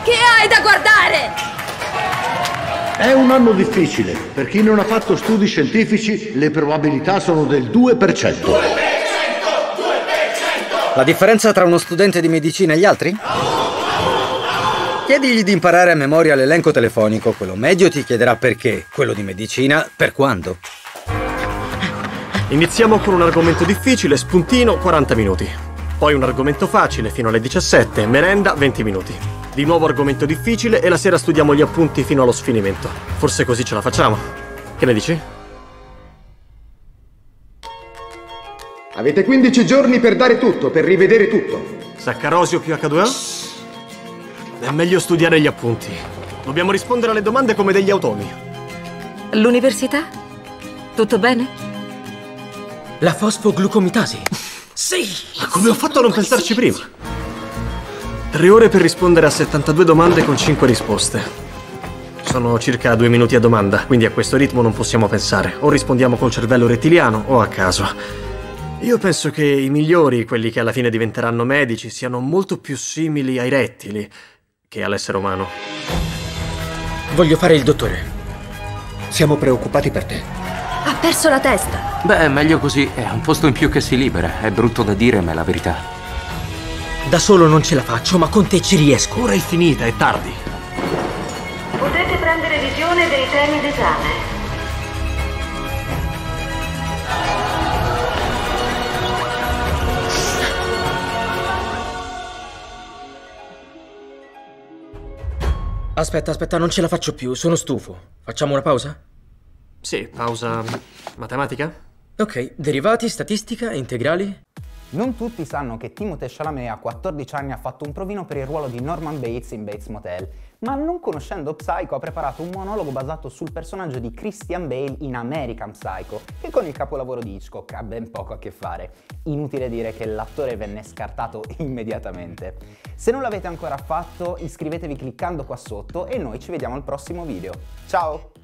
Che hai da guardare? È un anno difficile. Per chi non ha fatto studi scientifici, le probabilità sono del 2%. 2%! La differenza tra uno studente di medicina e gli altri? Chiedigli di imparare a memoria l'elenco telefonico. Quello medio ti chiederà perché, quello di medicina per quando. Iniziamo con un argomento difficile, spuntino, 40 minuti. Poi un argomento facile fino alle 17, merenda, 20 minuti. Di nuovo argomento difficile e la sera studiamo gli appunti fino allo sfinimento. Forse così ce la facciamo. Che ne dici? Avete 15 giorni per dare tutto, per rivedere tutto. Saccarosio più H2O? È meglio studiare gli appunti. Dobbiamo rispondere alle domande come degli automi. L'università? Tutto bene? La fosfoglucomitasi? Sì! Ma come ho fatto a non pensarci prima? 3 ore per rispondere a 72 domande con 5 risposte. Sono circa 2 minuti a domanda, quindi a questo ritmo non possiamo pensare. O rispondiamo col cervello rettiliano o a caso. Io penso che i migliori, quelli che alla fine diventeranno medici, siano molto più simili ai rettili che all'essere umano. Voglio fare il dottore. Siamo preoccupati per te. Ha perso la testa. Beh, meglio così. È un posto in più che si libera. È brutto da dire, ma è la verità. Da solo non ce la faccio, ma con te ci riesco. Ora è finita, è tardi. Potete prendere visione dei temi d'esame. Aspetta, non ce la faccio più, sono stufo. Facciamo una pausa? Sì, pausa matematica? Ok, derivati, statistica, integrali. Non tutti sanno che Timothée Chalamet a 14 anni ha fatto un provino per il ruolo di Norman Bates in Bates Motel, ma non conoscendo Psycho ha preparato un monologo basato sul personaggio di Christian Bale in American Psycho, che con il capolavoro di Hitchcock ha ben poco a che fare. Inutile dire che l'attore venne scartato immediatamente. Se non l'avete ancora fatto, iscrivetevi cliccando qua sotto e noi ci vediamo al prossimo video. Ciao!